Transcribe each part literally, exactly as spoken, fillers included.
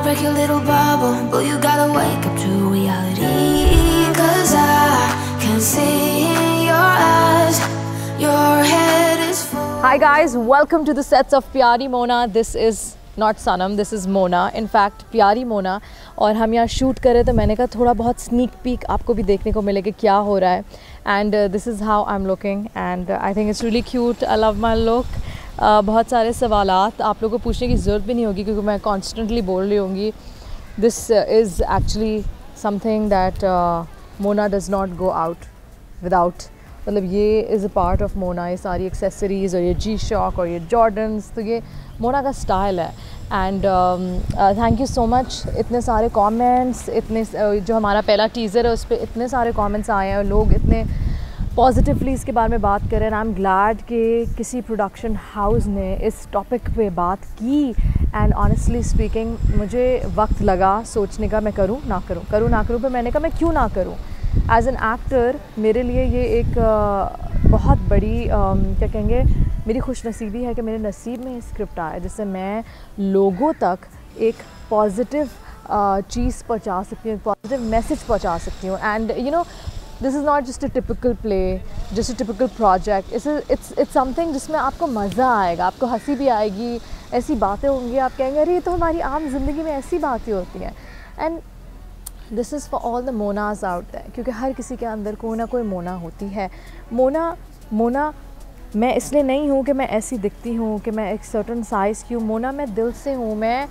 break your little bubble, but you gotta wake up to reality. Cause I can see in your eyes, your head is full. Hi guys, welcome to the sets of Pyari Mona. This is not Sanam, this is Mona. In fact, Pyari Mona. और हम यहाँ shoot कर रहे तो मैंने कहा थोड़ा बहुत स्नीक पीक आपको भी देखने को मिलेगा क्या हो रहा है. And this is how I am looking and I think it's really cute. I love my look. बहुत सारे सवालात आप लोगों को पूछने की ज़रूरत भी नहीं होगी क्योंकि मैं कॉन्स्टेंटली बोल रही होंगी. This is actually something that Mona does not go out without. मतलब ये is a part of Mona. ये सारी एक्सेसरीज़ और ये जी शॉक और ये जॉर्डन्स, तो ये मोना का स्टाइल है. And thank you so much. इतने सारे कमेंट्स, इतने uh, जो हमारा पहला टीज़र है उस पर इतने सारे कमेंट्स आए हैं और लोग इतने पॉजिटिवली इसके बारे में बात करें. आई एम ग्लैड कि किसी प्रोडक्शन हाउस ने इस टॉपिक पे बात की. एंड ऑनेस्टली स्पीकिंग मुझे वक्त लगा सोचने का, मैं करूँ ना करूँ करूँ ना करूँ, पर मैंने कहा मैं क्यों ना करूँ. एज एन एक्टर मेरे लिए ये एक uh, बहुत बड़ी um, क्या कहेंगे, मेरी खुशनसीबी है कि मेरे नसीब में ये स्क्रिप्ट आया जिससे मैं लोगों तक एक पॉजिटिव uh, चीज़ पहुंचा सकती हूँ, एक पॉजिटिव मैसेज पहुंचा सकती हूँ. And you know this is not just a typical play, just a typical project. It's it's it's something जिसमें आपको मज़ा आएगा, आपको हंसी भी आएगी, ऐसी बातें होंगी आप कहेंगे अरे ये तो हमारी आम जिंदगी में ऐसी बातें होती हैं. And this is for all the Monas out there, क्योंकि हर किसी के अंदर कोई ना कोई मोना होती है. मोना मोना मैं इसलिए नहीं हूँ कि मैं ऐसी दिखती हूँ कि मैं एक सर्टन साइज़ की हूँ. मोना मैं दिल से हूँ. मैं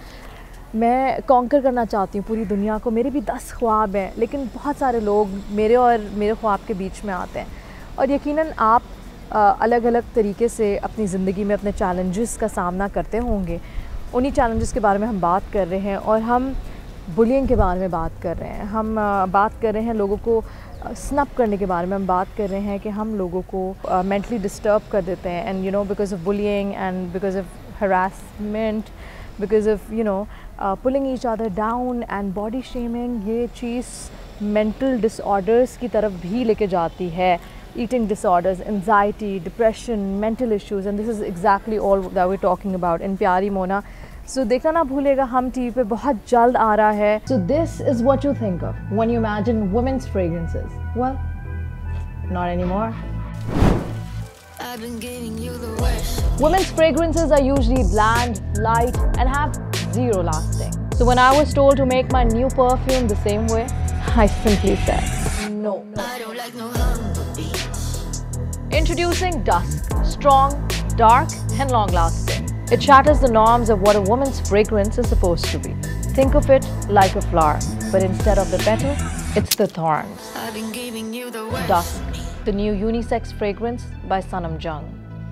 मैं कॉन्कर करना चाहती हूँ पूरी दुनिया को. मेरे भी दस ख्वाब हैं, लेकिन बहुत सारे लोग मेरे और मेरे ख्वाब के बीच में आते हैं. और यकीनन आप आ, अलग अलग तरीके से अपनी ज़िंदगी में अपने चैलेंजेस का सामना करते होंगे. उन्हीं चैलेंजेस के बारे में हम बात कर रहे हैं. और हम बुलिंग के बारे में बात कर रहे हैं. हम आ, बात कर रहे हैं लोगों को स्नप करने के बारे में. हम बात कर रहे हैं कि हम लोगों को मेंटली uh, डिस्टर्ब कर देते हैं. And you know because of bullying and because of harassment, because of you know pulling each other down and body shaming. ये चीज़ मेंटल डिसऑर्डर्स की तरफ भी लेके जाती है. Eating disorders, anxiety, depression, mental issues. And this is exactly all that we talking about in Pyaari Mona. सो देखना ना भूलेगा, हम टीवी पे बहुत जल्द आ रहा है. So this is what you think of when you imagine women's fragrances. Well, not anymore. Women's fragrances are usually bland, light, and have zero lasting. So when I was told to make my new perfume the same way, I simply said no. I don't like no humbugs. Introducing Dusk, strong, dark, and long-lasting. It shatters the norms of what a woman's fragrance is supposed to be. Think of it like a flower, but instead of the petal, it's the thorns. Dusk, the new unisex fragrance by Sanam Jung.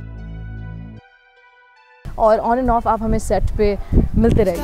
और on and off आप हमें set पे मिलते रहिए.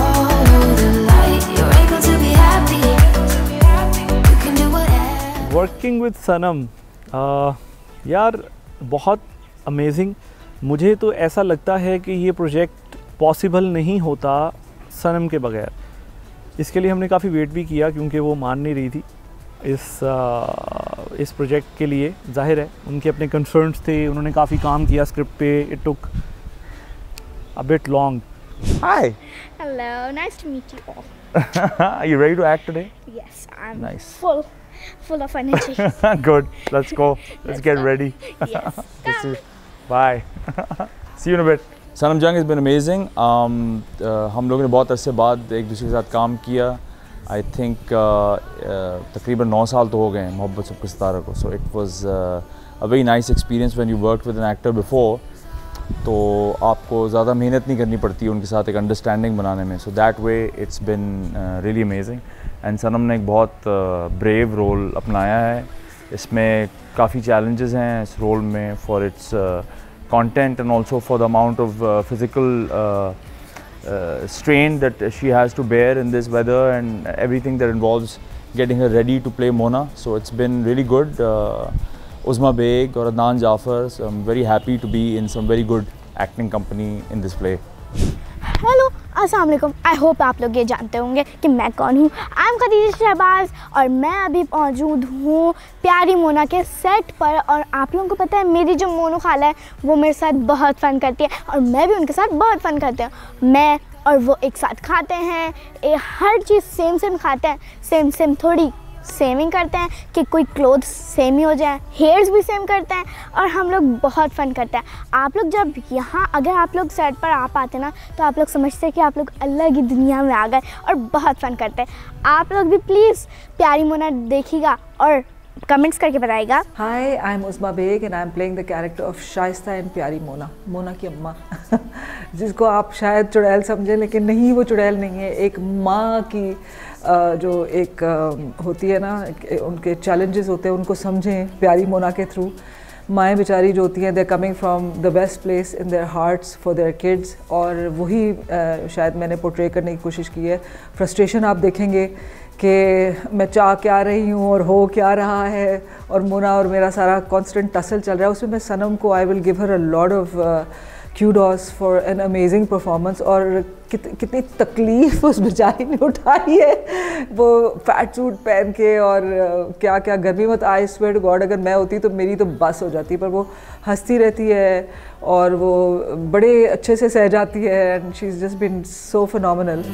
Working with Sanam, uh, यार बहुत amazing. मुझे तो ऐसा लगता है कि ये प्रोजेक्ट पॉसिबल नहीं होता सनम के बगैर. इसके लिए हमने काफ़ी वेट भी किया क्योंकि वो मान नहीं रही थी इस आ, इस प्रोजेक्ट के लिए. जाहिर है उनके अपने कंसर्न्स थे, उन्होंने काफ़ी काम किया स्क्रिप्ट पे. It took a bit long. Hi. Hello, nice to meet you all. Are you ready to act today? Yes, I'm nice. full, full of energy. Good. Let's go. Let's, Let's get go. ready. Yes. Come. Bye. See you in a bit. Sanam Jung has been amazing. Um, uh, हम लोगों ने बहुत अरसे बाद एक दूसरे के साथ काम किया. I think uh, uh, तकरीबन नौ साल तो हो गए हैं मोहब्बत सबके सितारा को. So it was uh, a very nice experience when you worked with an actor before. तो आपको ज़्यादा मेहनत नहीं करनी पड़ती उनके साथ एक अंडरस्टैंडिंग बनाने में. So that way it's been uh, really amazing. And Sanam ने एक बहुत ब्रेव uh, रोल अपनाया है. इसमें काफ़ी चैलेंजेस हैं इस रोल में for its uh, content and also for the amount of uh, physical uh, uh, strain that she has to bear in this weather and everything that involves getting her ready to play Mona. So it's been really good. Uh, Uzma Beg or Adnan Jafar, so I'm very happy to be in some very good acting company in this play. Hello, अस्सलाम वालेकुम. I hope आप लोग ये जानते होंगे कि मैं कौन हूँ. आई एम खदीजा शहबाज और मैं अभी मौजूद हूँ प्यारी मोना के सेट पर. और आप लोगों को पता है मेरी जो मोनू खाला है वो मेरे साथ बहुत फ़न करती है और मैं भी उनके साथ बहुत फ़न करती हूँ. मैं और वो एक साथ खाते हैं, ए, हर चीज़ सेम सेम खाते हैं, सेम सेम थोड़ी सेविंग करते हैं कि कोई क्लोथ्स सेम ही हो जाए, हेयर्स भी सेम करते हैं और हम लोग बहुत फ़न करते हैं। आप लोग जब यहाँ अगर आप लोग सेट पर आ पाते ना तो आप लोग समझते हैं कि आप लोग अलग ही दुनिया में आ गए और बहुत फ़न करते हैं। आप लोग भी प्लीज़ प्यारी मोना देखिएगा और कमेंट्स करके बताइएगा। Hi, I am Usma Baig and I am playing the character of Shaista in Pyaari Mona, Mona की अम्मा जिसको आप शायद चुड़ैल समझें, लेकिन नहीं, वो चुड़ैल नहीं है। एक माँ की जो एक होती है ना, उनके चैलेंजेस होते हैं, उनको समझें प्यारी मोना के थ्रू। माएँ बेचारी जो होती हैं, they coming from the best place in their hearts for their kids, और वही शायद मैंने पोर्ट्रे करने की कोशिश की है। फ्रस्ट्रेशन आप देखेंगे कि मैं चाह क्या रही हूँ और हो क्या रहा है, और मोना और मेरा सारा कांस्टेंट टसल चल रहा है। उसमें मैं सनम को I will give her a lot of kudos for an amazing performance. और कित, कितनी तकलीफ़ उस बेचारी ने उठाई है वो फैट सूट पहन के, और uh, क्या क्या गर्मी मत। आई स्वेयर टू गॉड, अगर मैं होती तो मेरी तो बस हो जाती, पर वो हंसती रहती है और वो बड़े अच्छे से सह जाती है, and she is just been so phenomenal.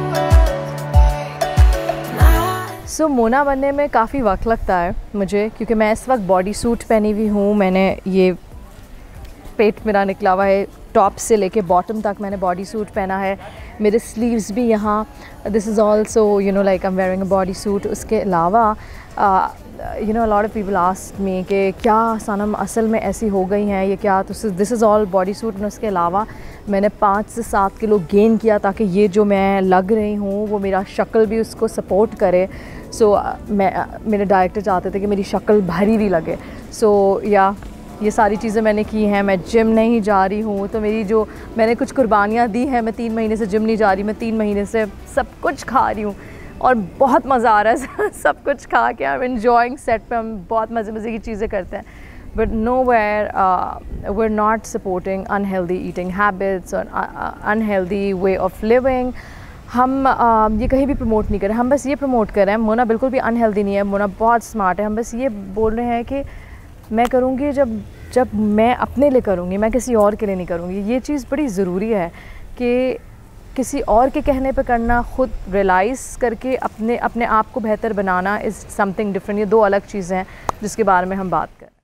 So so, Mona बनने में काफ़ी वक्त लगता है मुझे, क्योंकि मैं इस वक्त बॉडी सूट पहनी हुई हूँ। मैंने ये पेट मेरा निकला हुआ है, टॉप से लेके बॉटम तक मैंने बॉडी सूट पहना है। मेरे स्लीव्स भी यहाँ, this is also you know like I am wearing a body suit. उसके अलावा you know lot of people ask me कि क्या सनम असल में ऐसी हो गई हैं, ये क्या, तो this is all body suit. और उसके अलावा मैंने पाँच से सात किलो गेन किया ताकि ये जो मैं लग रही हूँ वो मेरा शक्ल भी उसको सपोर्ट करे। सो so, मैं मेरे डायरेक्टर चाहते थे कि मेरी शक्ल भरी भी लगे। सो so, या ये सारी चीज़ें मैंने की हैं। मैं जिम नहीं जा रही हूँ, तो मेरी जो मैंने कुछ कुर्बानियाँ दी हैं, मैं तीन महीने से जिम नहीं जा रही, मैं तीन महीने से सब कुछ खा रही हूँ और बहुत मज़ा आ रहा है सब कुछ खा के। आई एम एन्जॉइंग सेट पे, हम बहुत मज़े मज़े की चीज़ें करते हैं, but no where we are not supporting unhealthy eating habits और अनहेल्दी वे ऑफ लिविंग। हम uh, ये कहीं भी प्रमोट नहीं कर रहे, हम बस ये प्रमोट कर रहे हैं। मोना बिल्कुल भी अनहेल्दी नहीं है, मोना बहुत स्मार्ट है। हम बस ये बोल रहे हैं कि मैं करूँगी जब जब मैं अपने लिए करूँगी, मैं किसी और के लिए नहीं करूँगी। ये चीज़ बड़ी ज़रूरी है कि किसी और के कहने पे करना, ख़ुद रियलाइज़ करके अपने अपने आप को बेहतर बनाना इज़ समथिंग डिफरेंट। ये दो अलग चीज़ें हैं जिसके बारे में हम बात करें।